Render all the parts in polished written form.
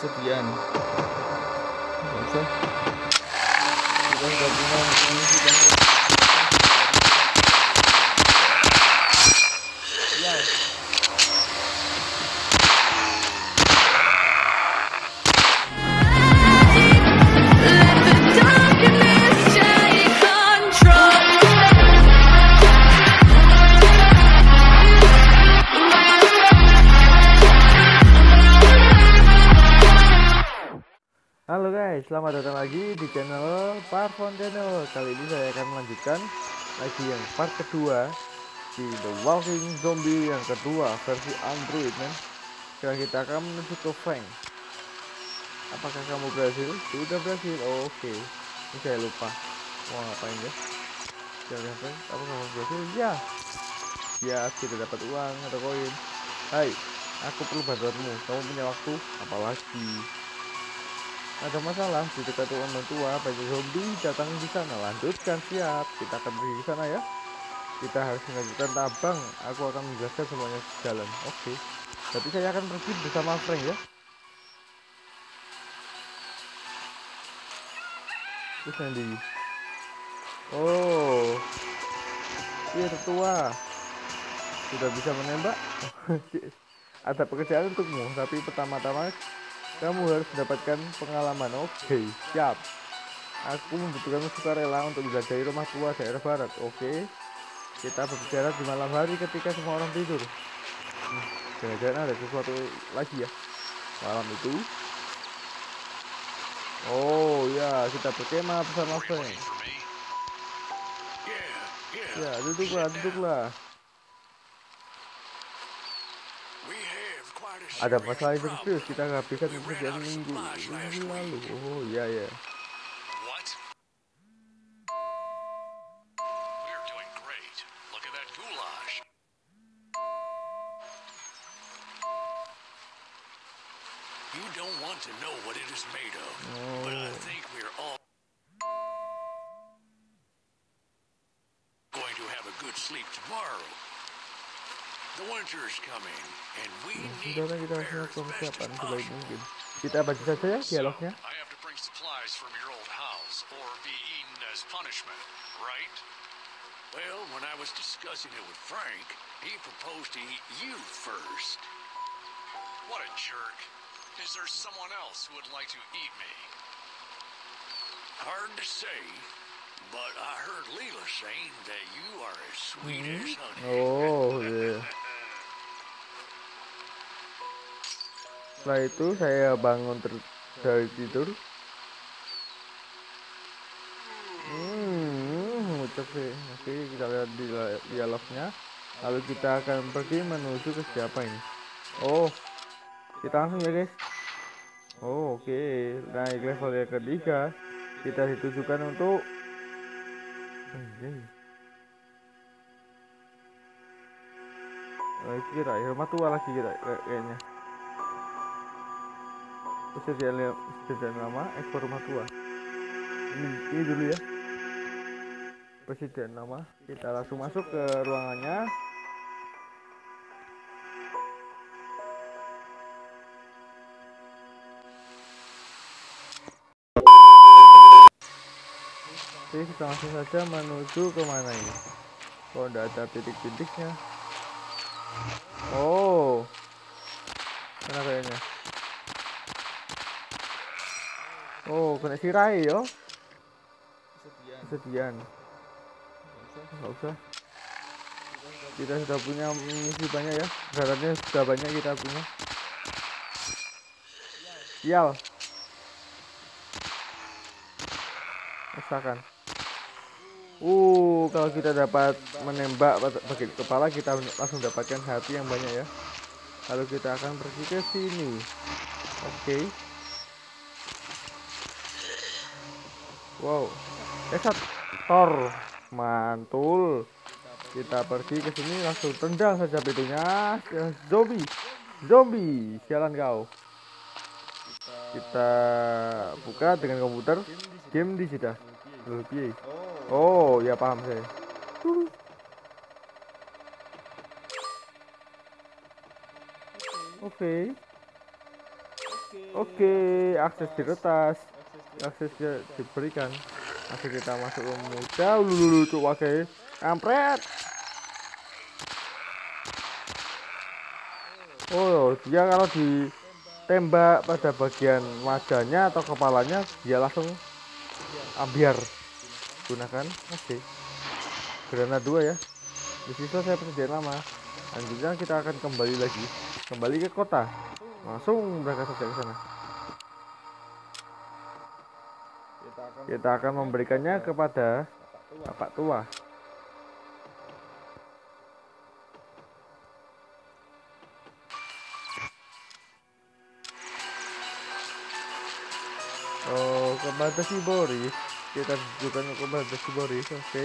kesedihan. Bangsa kita sudah punya misi dan ya. Halo guys, selamat datang lagi di channel Parfonteno. Kali ini saya akan melanjutkan lagi yang part kedua di The Walking Zombie yang kedua versi Android, men. Sekarang kita akan menuju ke Frank. Apakah kamu berhasil? Sudah berhasil. Oke. Ini saya lupa mau ngapain ya. Jangan Frank, apakah kamu berhasil? Ya. Ya, kita dapat uang atau koin. Hai, aku perlu bantuanmu. Kamu punya waktu? Apalagi ada masalah di dekat ruang tua, banyak zombie datang di sana. Lanjutkan, siap. Kita akan pergi ke sana ya. Kita harus mengajukan tabang. Aku akan menjelaskan semuanya di jalan. Oke. Berarti saya akan pergi bersama Frank ya. Terus nanti. Oh, iya tertua. Sudah bisa menembak. Ada pekerjaan untukmu, tapi pertama-tama kamu harus mendapatkan pengalaman. Oke, siap. Aku membutuhkan sukarela untuk menjelajahi rumah tua daerah barat. Oke. Kita berbicara di malam hari ketika semua orang tidur. Jangan-jangan ada sesuatu lagi ya malam itu. Oh ya, kita berkemah bersama Frank. Ya, duduklah. Ada masalah yang serius, kita habiskan pekerjaan minggu lalu. Oh iya ya. You don't want to know what it is made of, but I think we're all going to have a good sleep tomorrow. The winter's coming, and we need Kita harus persiapan sebaik mungkin. Kita baca saja ya dialognya. I have to bring supplies from your old house, or be eaten as punishment, right? Well, when I was discussing it with Frank, he proposed to eat you first. What a jerk. Is there someone else who would like to eat me? Hard to say, but I heard Leela saying that you are as sweet as honey. Oh, yeah. Setelah itu saya bangun dari tidur. Ngucap sih. Oke, kita lihat di dialognya. Lalu kita akan pergi menuju ke siapa ini? Oh, kita langsung ya guys. Oh, oke. Naik level yang ketiga. Kita ditujukan untuk kira rumah tua lagi kayaknya. Persediaan lama, ekspor rumah tua. Ini dulu ya. Persediaan lama. Kita langsung masuk ke ruangannya. Oke, kita langsung saja menuju ke mana ini? Kok tidak ada titik-titiknya? Oh, mana kayaknya? Oh, kena sirai yo. Kesedihan. Nggak usah. Kita sudah punya misi banyak ya. Syaratnya sudah banyak kita punya. Sial. Misalkan. Kalau kita dapat menembak bagian kepala, kita langsung dapatkan hati yang banyak ya. Lalu kita akan pergi ke sini. Oke. Wow. Thor, mantul. Kita pergi ke sini langsung tendang saja pintunya. Zombie, sialan kau. Kita buka dengan komputer. Game di sini. Oh, ya paham saya. Oke. Oke, akses diretas. Aksesnya diberikan. Masih kita masuk ke muda. Lulu tuh wakai. Kampret. Oh, dia kalau ditembak pada bagian wajahnya atau kepalanya, dia langsung ambiar. Gunakan. Oke. Granat 2 ya. Di situ saya persediaan lama. Lanjutnya kita akan kembali lagi. Kembali ke kota. Langsung berangkat saja ke sana. Kita akan memberikannya kepada Bapak Tua. Oh, kepada si Boris. Kita tunjukkan kepada si Boris. Oke.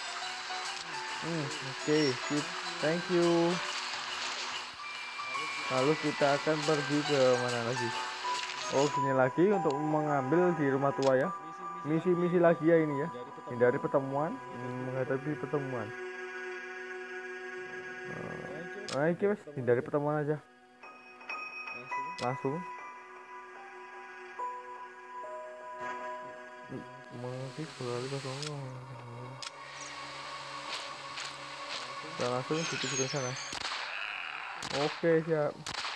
Oke, thank you. Lalu kita akan pergi ke mana lagi? Oh, sini lagi untuk mengambil di rumah tua ya. Misi-misi lagi ya ini ya. Hindari pertemuan, menghadapi pertemuan. Nah, ini wes hindari pertemuan aja. Langsung. Mengerti kembali kosong. Dan langsung dituju ke sana. Oke, siap.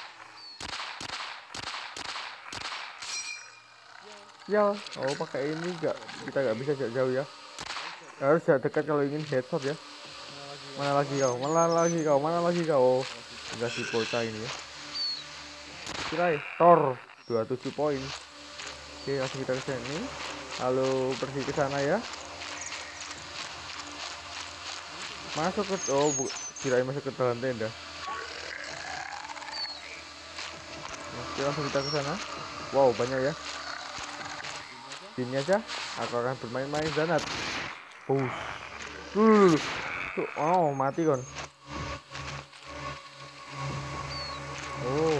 Ya, oh pakai ini enggak, kita nggak bisa jauh ya. Harus jarak dekat kalau ingin headshot ya. Mana lagi kau? Mana lagi kau? Mana lagi kau? Enggak si bocah ini ya. Kirai, Thor 27 poin. Oke, langsung kita ke sini. Lalu pergi ke sana ya. Masuk ke kirain masuk ke dalam tenda. Oke, langsung kita ke sana. Wow, banyak ya. Sini aja, aku akan bermain-main granat. Push. Tuh, oh mati kon. Oh.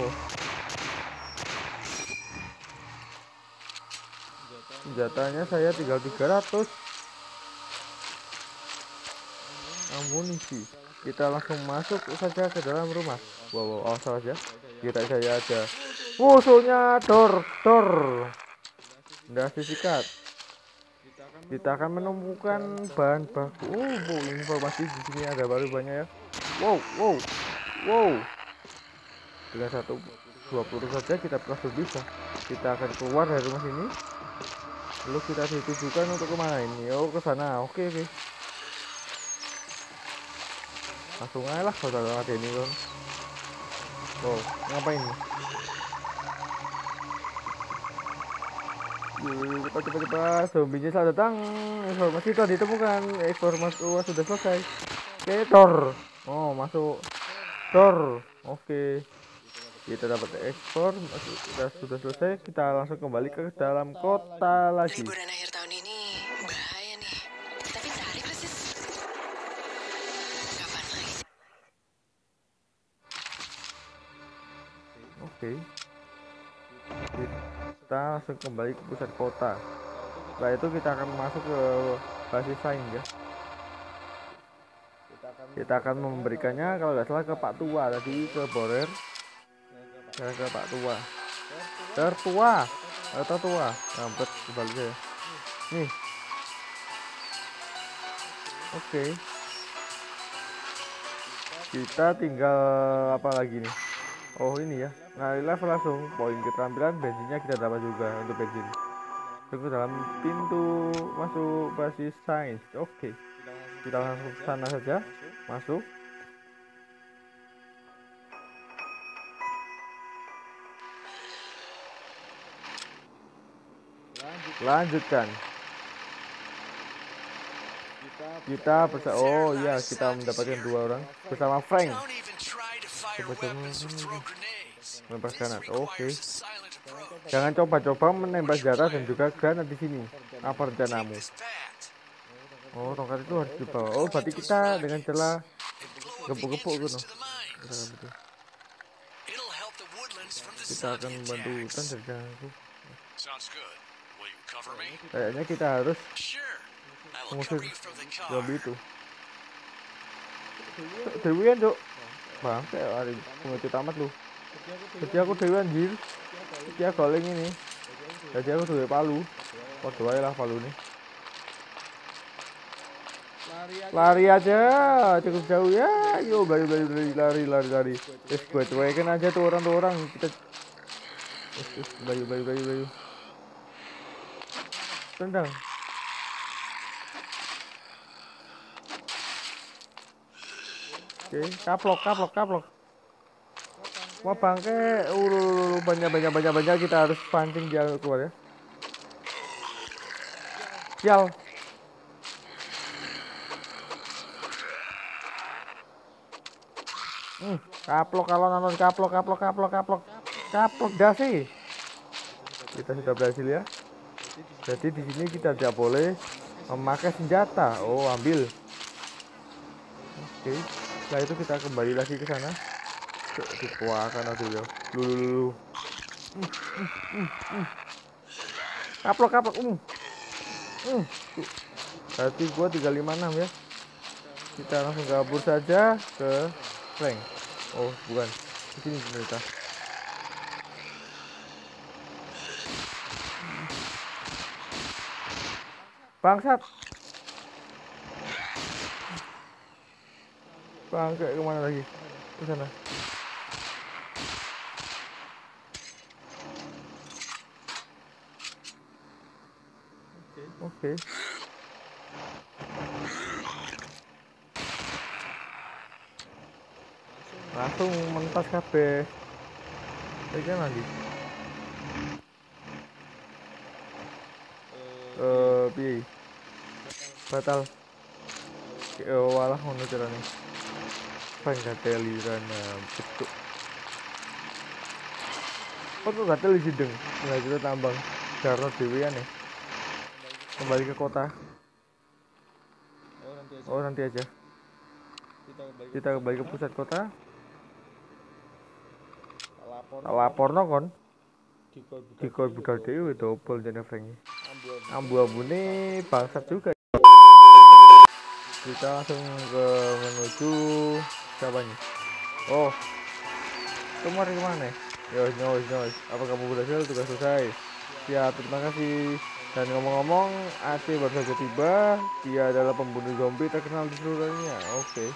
Senjatanya saya tinggal 300. Amunisi. Kita langsung masuk saja ke dalam rumah. Wow, oh saja. Kita saya aja. Musuhnya Thor. Nggak sikat. Kita akan menemukan bahan baku. Informasi di sini ada baru banyak ya. Wow. Dengan 120 saja kita langsung bisa. Kita akan keluar dari rumah sini. Lalu kita ditujukan untuk kemana ini? Oh, ke sana. Oke. Langsung aja lah kalau ada ini kan. Oh, ngapain nih? Cepat, zombinya selamat datang. Informasi telah ditemukan. Informasi sudah selesai. Oke, Thor. Oh, masuk Thor. Oke. Kita dapat ekspor. Sudah selesai. Kita langsung kembali ke dalam kota lagi. Liburan akhir tahun ini bahaya nih. Tapi cari persis kapan lagi? Oke. Kita langsung kembali ke pusat kota. Setelah itu kita akan masuk ke basis saing ya. Kita akan memberikannya kalau nggak salah ke Pak Tua tadi, ke Borer. Ke Pak Tua. Tertua. Atau tua. Ngampet kembali saya. Nih. Oke. Kita tinggal apa lagi nih? Oh ini ya. Nah, level langsung poin keterampilan bensinnya kita dapat juga untuk bensin. Tunggu dalam pintu masuk basis sains. Oke. Kita langsung ke sana saja. Masuk. Lanjutkan. Kita bersama. Oh iya, kita mendapatkan 2 orang bersama Frank. Menembak granat. Oke. Jangan coba-coba menembak senjata dan juga granat di sini. Apa rencanamu? Oh, tongkat itu harus dibawa. Oh, berarti kita dengan celah gepuk-gepuk gitu. Kita akan membantu hutan dari jangkau. Kayaknya kita harus mengusir zombie itu. Dewian, Cok. Bangke hari pengecut tamat lu. Jadi aku dewi anjir. Dia goleng ini. Jadi aku duwe palu. Padha wae lah palu nih. Lari aja, cukup jauh ya. Yo, lari. Gue cuekin aja tuh orang kita. Bayu. Tendang. Oke, kaplok. Wah bangke, banyak kita harus pancing dia keluar ya. Sial. Kaplok kalau nonton kaplok dah sih. Kita sudah berhasil ya. Jadi di sini kita tidak boleh memakai senjata. Oh, ambil. Oke. Setelah itu kita kembali lagi ke sana. Dikuakan aduh ya. Lu. Kaplok. Berarti gua 356 ya. Kita langsung kabur saja ke Frank. Oh, bukan. Di sini ternyata. Bangsat. Bangke kemana lagi? Ke sana. Oke. Langsung mentas kabeh. Iki lagi. Piye? Batal. Walah ngono carane. Penggateliran betuk. Kok gatel di sideng? Nah, kita tambang. Karena dewean ya. Kembali ke kota. Oh, nanti aja. Kita kembali ke pusat kota. Laporno kon. Dikor budal dewe double jane Frank. Ambu-ambune bangsat juga. Kita langsung menuju siapa nih? Oh, kemana? Yos. Apa kamu berhasil? Tugas selesai. Ya, terima kasih. Dan ngomong-ngomong, Aceh baru saja tiba. Dia adalah pembunuh zombie terkenal di seluruh dunia. Oke.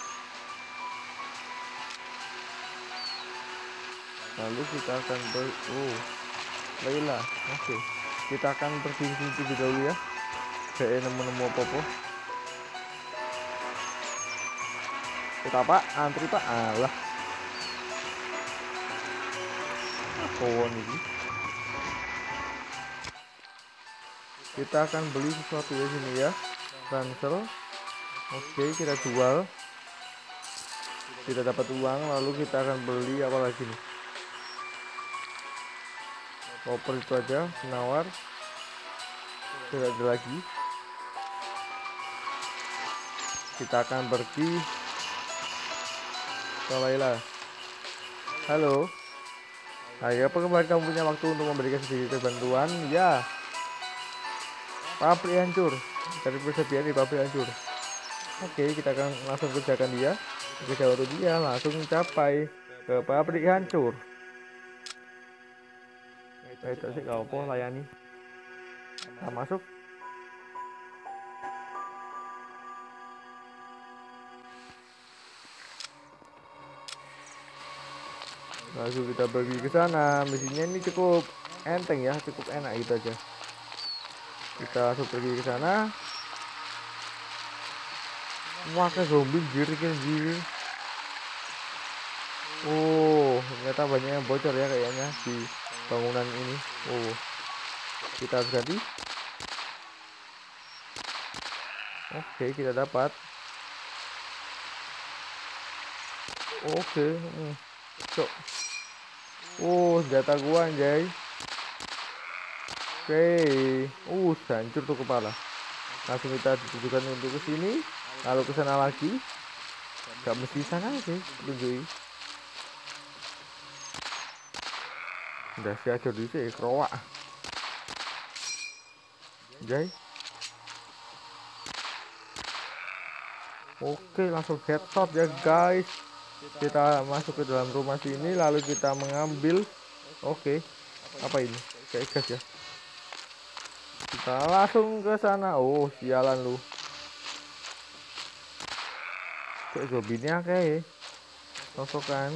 Lalu kita akan Laila. Oke. Kita akan pergi ke sini terlebih dahulu ya. Saya nemu apa-apa. Kita pak, antri pak. Alah. Apaan ini? Kita akan beli sesuatu di sini ya. Ransel. Oke, kita jual. Kita dapat uang, lalu kita akan beli apa lagi nih? Koper itu aja, penawar. Tidak ada lagi. Kita akan pergi ke Laila. Halo. Ayo, apa kemarin kamu punya waktu untuk memberikan sedikit bantuan? Ya. Pabrik hancur. Dari persepian di pabrik hancur. Oke, kita akan langsung kerjakan dia. Kerja untuk dia langsung capai ke pabrik hancur. Itu sih gak apa layani. Kita masuk. Langsung kita pergi ke sana. Misinya ini cukup enteng ya, cukup enak gitu aja. Kita langsung pergi ke sana. Wah, ke zombie giri. Oh, ternyata banyak yang bocor ya kayaknya di bangunan ini. Oh, kita harus ganti. Oke, kita dapat. Oke. Cok. Oh, senjata gua anjay. Oke. Hancur tuh kepala. Langsung kita ditujukan untuk ke sini, lalu ke sana lagi. Gak mesti sana sih, tunjukin. Udah siaga dulu sih, kerowak. Jai. Oke, langsung headshot ya guys. Kita masuk ke dalam rumah sini, lalu kita mengambil. Oke. Apa ini? Kayak gas ya. Kita langsung ke sana. Oh, sialan lu. Kok zombie-nya kayak sosokan.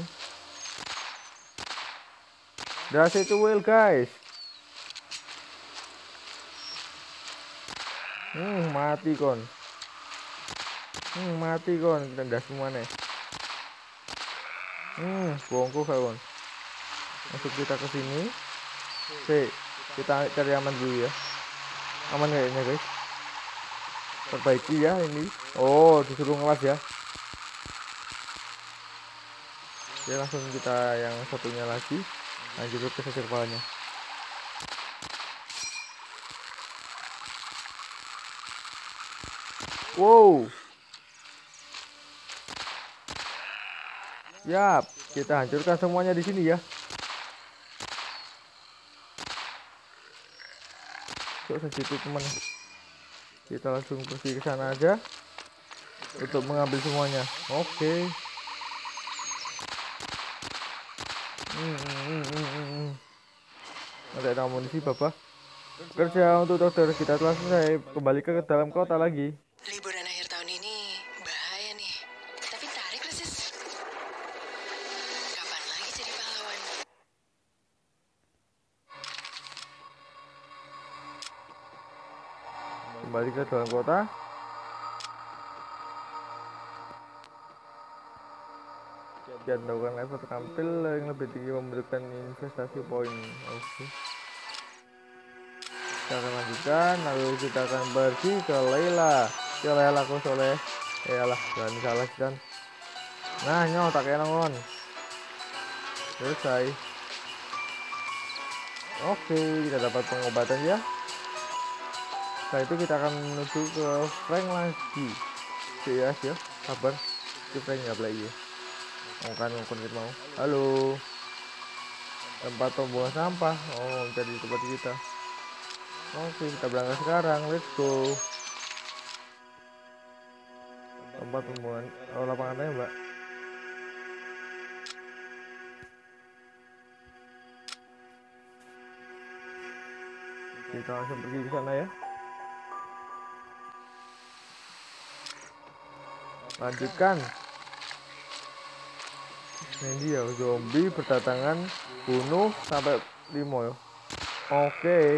Das itu whale, guys. Mati kon. Mati kon. Kita das semua nih. Bongkok kon. Masuk kita ke sini. Oke, kita cari aman dulu ya. Aman kayaknya, guys. Perbaiki ya ini. Oh, disuruh ngelas ya. Oke, langsung kita yang satunya lagi. Lanjut ke sesi kepalanya. Wow. Yap, kita hancurkan semuanya di sini ya. Kok segitu teman. Kita langsung pergi ke sana aja untuk mengambil semuanya. Oke. Ada amunisi bapak. Kerja untuk dokter kita telah selesai. Kembali ke dalam kota lagi. Liburan akhir tahun ini bahaya nih. Tapi tarik lah, sis. Kapan lagi jadi pahlawan? Kembali ke dalam kota. Kian melakukan level terampil yang lebih tinggi membutuhkan investasi poin. Oke. Kita akan lanjutkan, lalu kita akan pergi ke Layla. Ya Layla kok soleh. Yalah, jangan salah kan. Nah, nyaw tak kena ngon. Selesai. Oke, kita dapat pengobatan ya. Setelah itu kita akan menuju ke Frank lagi. Yes ya, sabar. Si Frank nggak play ya. Ngomong mau. Halo. Tempat pembuangan sampah. Oh, jadi tempat kita. Oke, kita berangkat sekarang. Let's go. Tempat pembuangan. Oh, lapangan tembak. Kita langsung pergi ke sana ya. Lanjutkan. Ini dia zombie berdatangan, bunuh sampai 5 ya. Oke.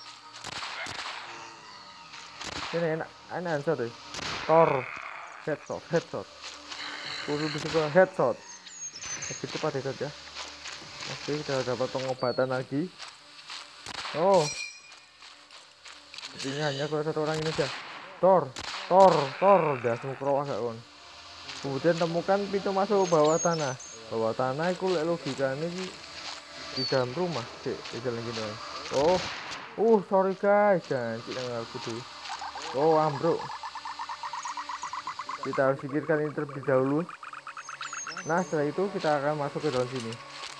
Ini enak headshot ya. Tor. Headshot. Kudu bisa ke headshot. Lebih cepat headshot ya. Oke, kita dapat pengobatan lagi. Oh. Sepertinya hanya kalau satu orang ini saja. Tor. Udah semua kerowak gak kon. Kemudian temukan pintu masuk bawah tanah. Bawah tanah itu logikanya di dalam rumah. Di jalan gini. Oh. Sorry guys, jangan nggak aku tuh. Oh, ambruk. Kita harus pikirkan ini terlebih dahulu. Nah, setelah itu kita akan masuk ke dalam sini.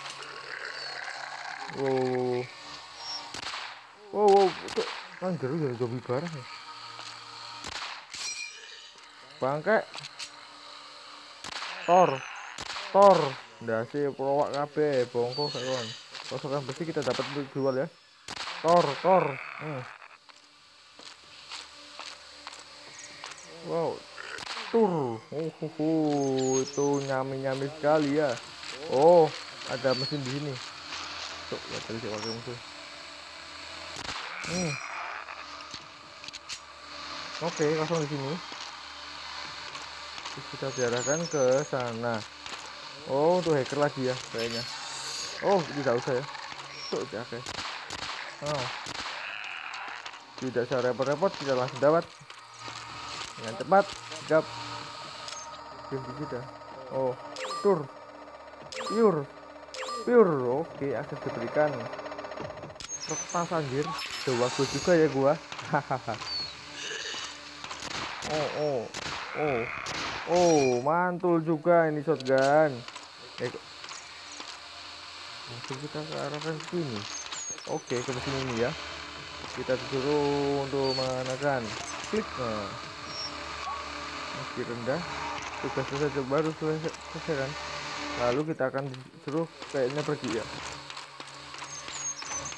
Wow. Anjir, ya zombie barang ya. Bangke. Tor. Ndase pelowak kabeh, bongko kawan. Kosokan besi kita dapat untuk jual ya. Tor. Wow. Tur. Itu nyami sekali ya. Oh, ada mesin di sini. Tuh, ya tadi saya pakai musuh. Oke, kosong di sini. Terus kita diarahkan ke sana. Oh, untuk hacker lagi ya kayaknya. Oh, tidak usah ya. Tuh, oke. Oh. Tidak usah repot-repot, kita langsung dapat dengan cepat. Siap. Kita. Oh, pure. Oke, akses diberikan. Kertas anjir. Bagus juga ya gua. Hahaha. Oh, mantul juga ini shotgun. Langsung kita ke arah sini. Oke, ke sini ini ya. Kita disuruh untuk menekan klik. Masih rendah. Tugas selesai baru selesai kan. Lalu kita akan disuruh kayaknya pergi ya.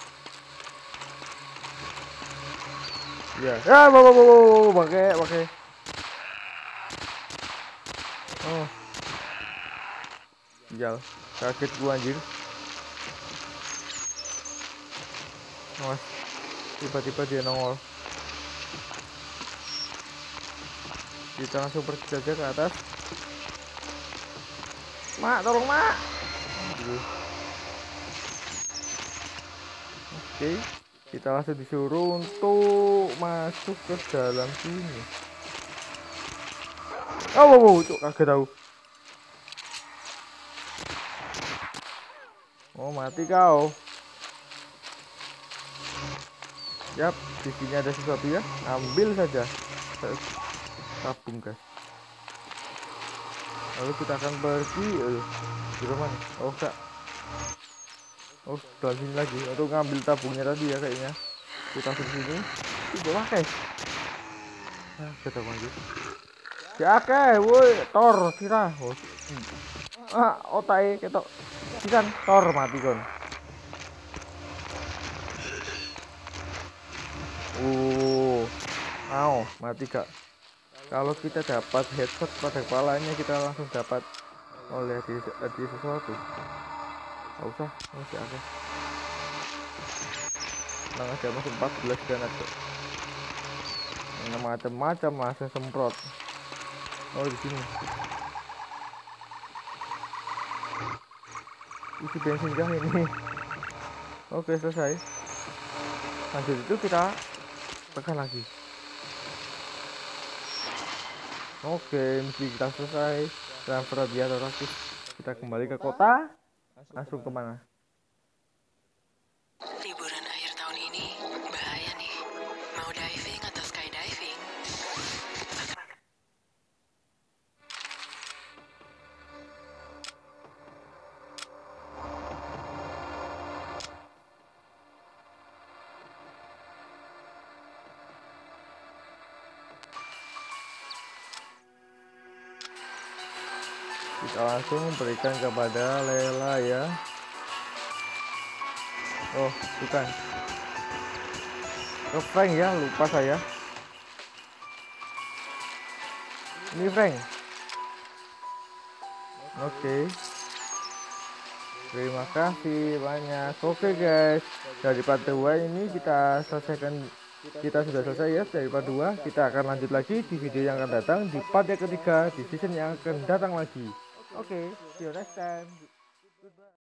Ya, ya, bawa, pakai. Oh, sial, kaget gua anjir. Mas, tiba-tiba dia nongol. Kita langsung pergi saja ke atas. Mak, tolong mak. Oke, kita langsung disuruh untuk masuk ke dalam sini. Oh, cok, kaget tahu. Oh, mati kau. Yap, di sini ada sesuatu ya. Ambil saja. Tabung, guys. Lalu kita akan pergi. Di mana? Oh, enggak. Oh, dalam sini lagi. Untuk ngambil tabungnya tadi ya kayaknya. Kita langsung sini. Itu pakai. Nah, kita lagi. Ya, oke, woi, Thor, sirah. Oh, otai ketok. Sisan, Thor mati kon. Mati gak? Kalau kita dapat headshot pada kepalanya, kita langsung dapat oleh hadiah sesuatu. Gak usah, masih ada. Tenang aja, masih 14 granat. Macam-macam langsung semprot. Oh, di sini. Isi bensin kah ini? Oke, selesai. Lanjut itu kita tekan lagi. Oke, misi kita selesai. Transfer radiator aktif. Kita kembali ke kota. Langsung kemana? Liburan akhir tahun ini bahaya nih. Mau diving atau skydiving? Kita langsung berikan kepada Lela ya. Oh, bukan. Ke Frank ya, lupa saya. Ini Frank. Oke. Terima kasih banyak. Oke guys, dari part 2 ini kita selesaikan. Kita sudah selesai ya dari part 2. Kita akan lanjut lagi di video yang akan datang, di part yang ketiga, di season yang akan datang lagi. Oke, see you next time.